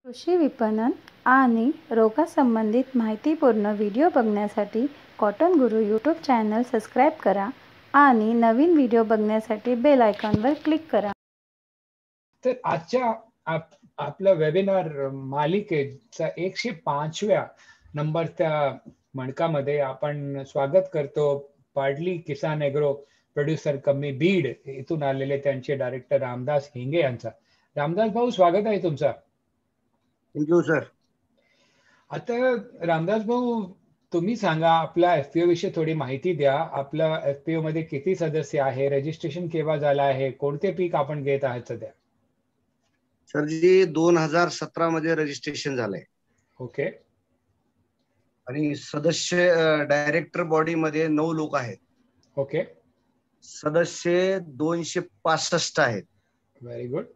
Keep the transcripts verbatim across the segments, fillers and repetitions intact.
कृषी विपणन आणि रोगासंबंधित माहितीपूर्ण व्हिडिओ बघण्यासाठी कॉटन गुरु यूट्यूब चॅनल सबस्क्राईब करा आणि नवीन व्हिडिओ बघण्यासाठी बेल आयकॉनवर क्लिक करा. तर आजच्या आप, आपल्या वेबिनार मालिकेचा एकशे पाचव्या नंबरच्या मणकामध्ये आपण स्वागत करतो पाडली किसान एग्रो प्रोड्युसर कमी बीड इथून आलेले त्यांचे डायरेक्टर रामदास हिंगे यांचा. रामदास भाऊ, स्वागत आहे तुमचा. Thank you sir. आता रामदास भाऊ, तुम्ही सांगा, आपल्या एफपीओ विषयी थोडी माहिती द्या. आपल्या एफपीओ मध्ये किती सदस्य आहे, रजिस्ट्रेशन केव्हा झालं आहे, कोणते पीक आपण घेत आहात सध्या? सर जी दोन हजार सतरा मध्ये रजिस्ट्रेशन झालंय. ओके. आणि सदस्य डायरेक्टर बॉडी मध्ये नऊ लोक आहेत. ओके. सदस्य दोनशे पासष्ट आहेत. Very good.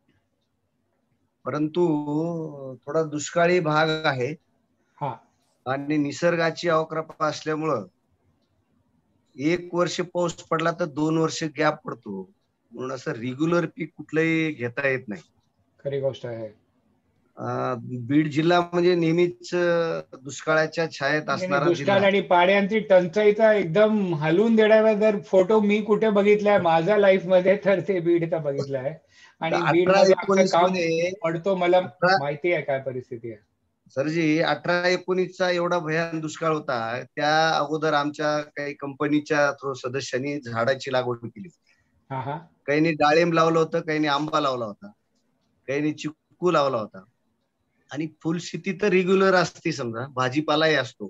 परंतु थोडा दुष्काळी भाग आहे हा आणि निसर्गाची अवकृपा असल्यामुळं एक वर्ष पाऊस पडला तर दोन वर्ष गॅप पडतो, म्हणून असं रेग्युलर पीक कुठलंही घेता येत नाही. खरी गोष्ट आहे. बीड जिल्हा म्हणजे नेहमीच दुष्काळाच्या छायेत असणारा दुष्काळ आणि पाण्याची टंचाईचा एकदम हलवून देणारा जर फोटो मी कुठे बघितलाय माझ्या लाईफ मध्ये तर ते बीडचा बघितलाय. आणि बीड मध्ये काम पडतो, मला माहिती आहे काय परिस्थिती आहे. सरजी अठरा एकोणीसचा एवढा भयान दुष्काळ होता, त्या अगोदर आमच्या काही कंपनीच्या सदस्यांनी झाडाची लागवड केली. काहींनी डाळिंब लावलं होतं, काहींनी आंबा लावला होता, काहींनी चिक्कू लावला होता. आणि फुलशेती तर रेग्युलर असते, समजा भाजीपालाही असतो.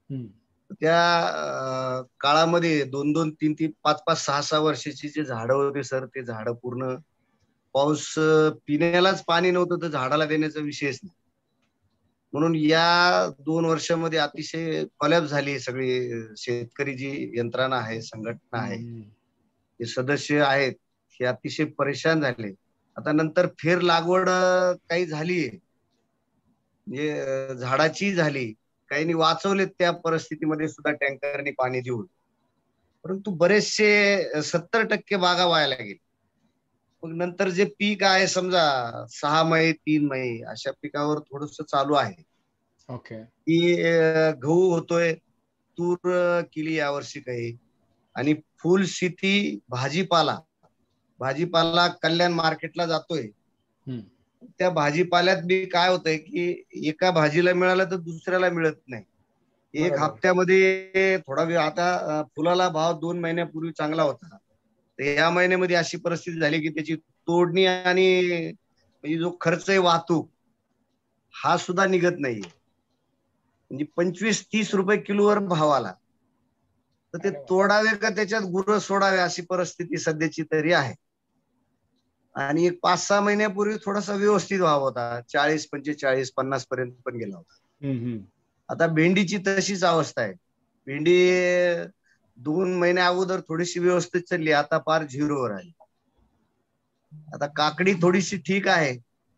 त्या काळामध्ये दोन दोन तीन तीन पाच पाच सहा सहा वर्षाची जे झाडं होते सर, ते झाडं पूर्ण पाऊस पिण्यालाच पाणी नव्हतं तर झाडाला देण्याचा विषयच नाही. म्हणून या दोन वर्षामध्ये अतिशय कोलॅप्स झाली सगळी शेतकरी जी यंत्रणा आहे, संघटना आहे, जे सदस्य आहेत, हे अतिशय परेशान झाले. आता नंतर फेर लागवड काही झाली, म्हणजे झाडाची झाली, काहींनी वाचवले त्या परिस्थितीमध्ये सुद्धा टँकरने पाणी देऊन. परंतु बरेचसे सत्तर टक्के बागा वायाला गेले. मग नंतर जे पीक आहे समजा सहा मै तीन मै अशा पिकावर थोडस चालू आहे. ओके. की गहू होतोय, तूर केली यावर्षी काही, आणि फुल शेती, भाजीपाला भाजीपाला कल्याण मार्केटला जातोय. त्या भाजीपाल्यात बी काय होतंय की एका भाजीला मिळालं तर दुसऱ्याला मिळत नाही. एक हप्त्यामध्ये थोडा वेळ, आता फुलाला भाव दोन महिन्यापूर्वी चांगला होता, तर या महिन्यामध्ये अशी परिस्थिती झाली की त्याची तोडणी आणि म्हणजे जो खर्च आहे वाहतूक, हा सुद्धा निघत नाहीये. म्हणजे पंचवीस तीस रुपये किलोवर भाव आला, तर ते तोडावे का त्याच्यात गुरं सोडावे अशी परिस्थिती सध्याची तरी आहे. आणि एक पाच सहा महिन्यापूर्वी थोडासा व्यवस्थित भाव होता, चाळीस पंचेचाळीस पन्नास पर्यंत पण गेला होता. आता भेंडीची तशीच अवस्था आहे. भेंडी दोन महिन्या अगोदर थोडीशी व्यवस्थित चालली, आता फार झिरोवर आली. आता काकडी थोडीशी ठीक आहे,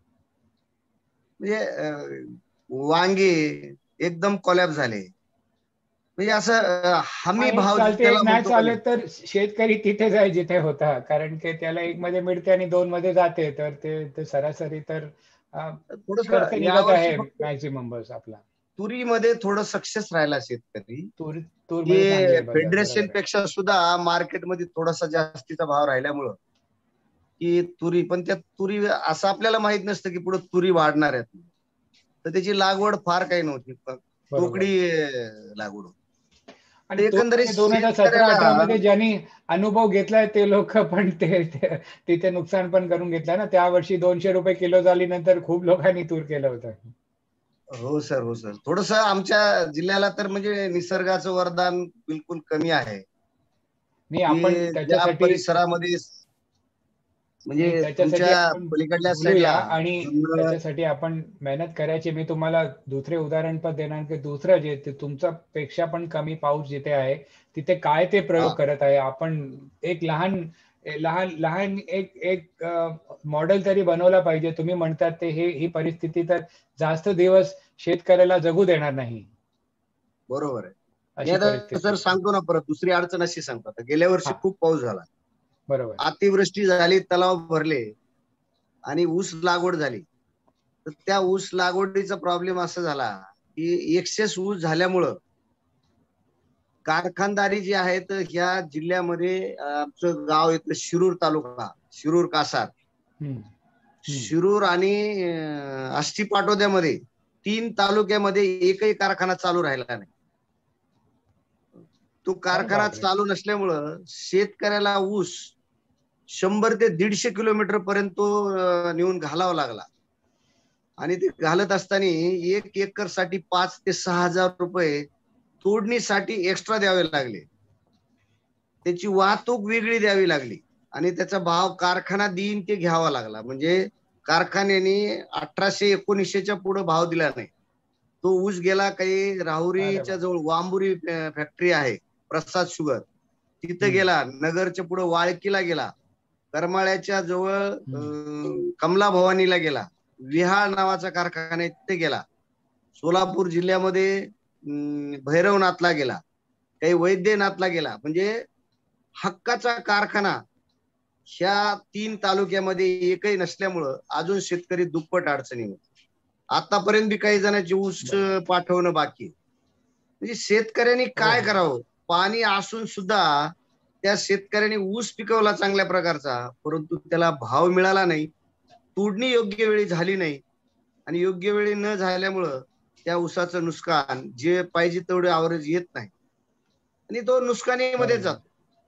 म्हणजे वांगे एकदम कोलॅप्स झाले. म्हणजे असं हमी भाव नाही चालत तर शेतकरी तिथेच आहे जिथे होता, कारण की त्याला एक मध्ये मिळते आणि दोन मध्ये जाते, तर ते सरासरी तर खर्च निघत आहे मॅक्सिमम. बस आपला तुरीमध्ये थोडं सक्सेस राहिला शेतकरी. तूर फेडरेशन पेक्षा सुद्धा मार्केटमध्ये थोडासा जास्तीचा भाव राहिल्यामुळं की तुरी, पण त्या तुरी असं आपल्याला माहित नसतं की पुढे तुरी वाढणार आहेत, तर त्याची लागवड फार काही नव्हती, टोकडी लागवड होती. आणि एकंदरीत दोन हजार सतरा अठरा मध्ये ज्यांनी अनुभव घेतलाय ते लोक पण ते तिथे नुकसान पण करून घेतलं ना. त्या वर्षी दोनशे रुपये किलो झाली, नंतर खूप लोकांनी तूर केलं होतं. हो सर, हो सर. थोडस आमच्या जिल्ह्याला तर म्हणजे निसर्गाचं वरदान बिलकुल कमी आहे. नाही, आपण त्याच्यासाठी परिसरामध्ये म्हणजे तुमच्या पलीकडल्या साईडला आणि त्याच्यासाठी आपण मेहनत करायची. मी तुम्हाला दुसरे उदाहरण पण देणार की दुसरं जे तुमच्या पेक्षा पण कमी पाऊस जिथे आहे तिथे काय ते प्रयोग करत आहे. आपण एक लहान लहान लहान एक एक मॉडेल तरी बनवला पाहिजे. तुम्ही म्हणतात ते हे ही परिस्थिती तर जास्त दिवस शेतकऱ्याला जगू देणार नाही. बरोबर आहे. सर सांगतो ना परत दुसरी अडचण अशी सांगतो, गेल्या वर्षी खूप पाऊस झाला, बरोबर, अतिवृष्टी झाली, तलाव भरले आणि ऊस लागवड झाली. तर त्या ऊस लागवडीचा प्रॉब्लेम असा झाला की एक्सेस ऊस झाल्यामुळं कारखानदारी जी आहे तर ह्या जिल्ह्यामध्ये आमचं गाव येतं शिरूर तालुका, शिरूर कासार, शिरूर आणि आष्टी पाटोद्यामध्ये तीन तालुक्यामध्ये एकही कारखाना चालू राहिला नाही. तो कारखाना चालू नसल्यामुळं शेतकऱ्याला ऊस शंभर ते दीडशे किलोमीटर पर्यंत नेऊन घालावा लागला. आणि ते घालत असताना एक एकर साठी पाच ते सहा हजार रुपये तोडणीसाठी एक्स्ट्रा द्यावे लागले. त्याची वाहतूक वेगळी द्यावी लागली आणि त्याचा भाव कारखाना देईन ते घ्यावा लागला. म्हणजे कारखान्याने अठराशे एकोणीसशेच्या पुढे भाव दिला नाही. तो ऊस गेला काही राहुरीच्या जवळ वांबुरी फॅक्टरी आहे प्रसाद शुगर, तिथे गेला. नगरच्या पुढे वाळकीला गेला. करमाळ्याच्या जवळ कमला भवानीला गेला. विहाळ नावाचा कारखाना तिथे गेला. सोलापूर जिल्ह्यामध्ये भैरवनाथला गेला, काही वैद्यनाथला गेला. म्हणजे हक्काचा कारखाना ह्या तीन तालुक्यामध्ये एकही नसल्यामुळं अजून शेतकरी दुप्पट अडचणी होते. आतापर्यंत बी काही जणांची ऊस पाठवणं बाकी. म्हणजे शेतकऱ्यांनी काय करावं? पाणी असून सुद्धा त्या शेतकऱ्यांनी ऊस पिकवला चांगल्या प्रकारचा, परंतु त्याला भाव मिळाला नाही. तोडणी योग्य वेळी झाली नाही आणि योग्य वेळी न झाल्यामुळं त्या ऊसाचं नुकसान जे पाहिजे तेवढे ॲव्हरेज येत नाही आणि तो नुकसानीमध्ये जातो.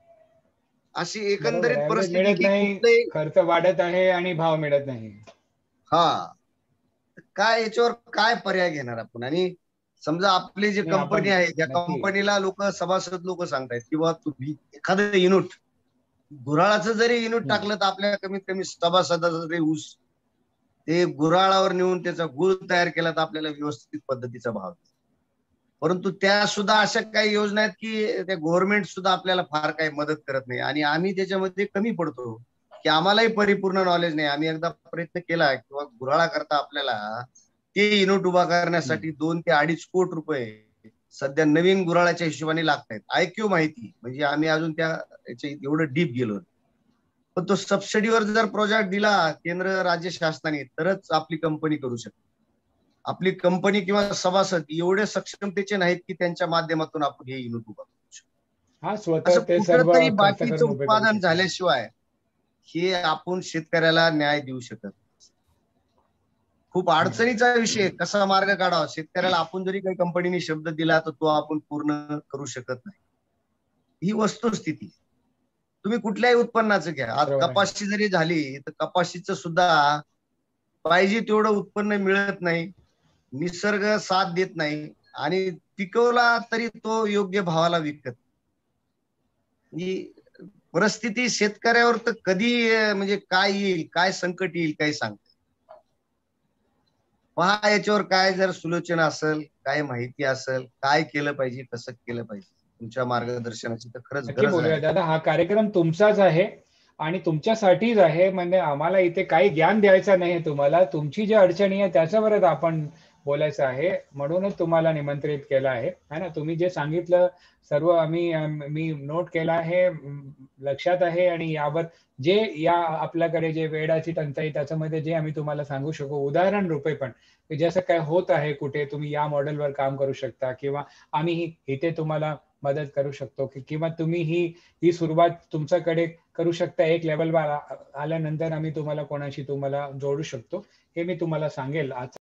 अशी एकंदरीत परिस्थिती. खर्च वाढत आहे आणि भाव मिळत नाही. हा, काय याच्यावर काय पर्याय घेणार आपण? आणि समजा आपली जी कंपनी आहे त्या कंपनीला लोक सभासद लोक सांगतायत किंवा तुम्ही एखादं युनिट गुऱ्हाळाचं जरी युनिट टाकलं तर आपल्या कमीत कमी सभासदाचा जरी ऊस ते गुऱ्हाळावर नेऊन त्याचा गुळ तयार केला तर आपल्याला व्यवस्थित पद्धतीचा भाव. परंतु त्या सुद्धा अशा काही योजना आहेत की त्या गव्हर्नमेंट सुद्धा आपल्याला फार काही मदत करत नाही आणि आम्ही त्याच्यामध्ये कमी पडतो की आम्हालाही परिपूर्ण नॉलेज नाही. आम्ही एकदा प्रयत्न केला किंवा गुऱ्हाळा करता आपल्याला ते युनिट उभा करण्यासाठी दोन ते अडीच कोटी रुपये सध्या नवीन गुऱ्हाळाच्या हिशोबाने लागतायत. आयक्यू माहिती म्हणजे आम्ही अजून त्या एवढं डीप गेलो. पण तो सबसिडीवर जर प्रोजेक्ट दिला केंद्र राज्य शासनाने तरच आपली कंपनी करू शकते. आपली कंपनी किंवा सभासद एवढे सक्षमतेचे नाहीत की त्यांच्या माध्यमातून आपण हे युनिट उभा करू शकतो. कुठेतरी बाकीचं उत्पादन झाल्याशिवाय हे आपण शेतकऱ्याला न्याय देऊ शकत. खूप अडचणीचा विषय, कसा मार्ग काढावा शेतकऱ्याला. आपण जरी काही कंपनीने शब्द दिला तर तो आपण पूर्ण करू शकत नाही. ही वस्तुस्थिती. तुम्ही कुठल्याही उत्पन्नाचं घ्या. आज कपाशी जरी झाली तर कपाशीचं सुद्धा पाहिजे तेवढं उत्पन्न मिळत नाही, निसर्ग साथ देत नाही आणि पिकवला तरी तो योग्य भावाला विकत. ही परिस्थिती शेतकऱ्यावर तर कधी म्हणजे काय येईल, काय संकट येईल काही सांगते. पहा याच्यावर काय जर सुलोचना असेल, काय माहिती असेल, काय केलं पाहिजे, कसं केलं पाहिजे, तुमच्या मार्गदर्शनाची तर खरंच गरज आहे. दादा, हा कार्यक्रम तुमचाच आहे आणि तुमच्यासाठीच आहे. म्हणजे आम्हाला इथे काही ज्ञान द्यायचं नाही तुम्हाला. तुमची जी अडचणी आहे त्याच्यावरच आपण बोलायचं आहे, म्हणूनच तुम्हाला निमंत्रित केलं आहे है ना. तुम्ही जे सांगितलं सर्व आम्ही मी नोट केलं आहे, लक्षात आहे. आणि यावर जे या आपल्याकडे जे वेळाची टंचाई त्याच्यामध्ये जे आम्ही तुम्हाला सांगू शकू उदाहरण रूपे पण की जसं काय होत आहे कुठे तुम्ही या मॉडेलवर काम करू शकता किंवा आम्ही इथे तुम्हाला मदत करू शकतो की किंवा तुम्ही ही ही सुरुवात तुमच्याकडे करू शकता. एक लेवलवर आल्यानंतर आम्ही तुम्हाला कोणाशी तुम्हाला जोडू शकतो हे मी तुम्हाला सांगेल. आज